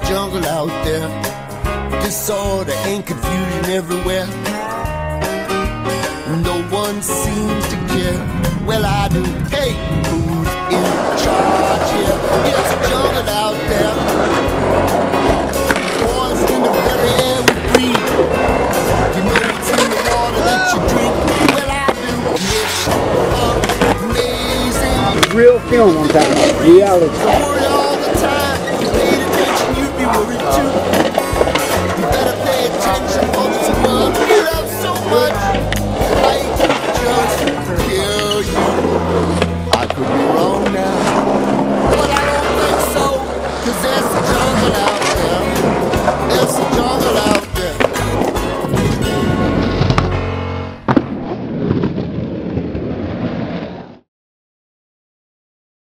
jungle out there, disorder and confusion everywhere. No one seems to care. Well, I do. Hey, who's in charge here? It's a jungle out there. Poison in the very air we breathe. You know what's in the water that you drink. Well, I do. It's amazing. Real film on that. Reality. Don't worry all the time. If you paid attention, you'd be worried too. You better pay attention, for this world we love so much.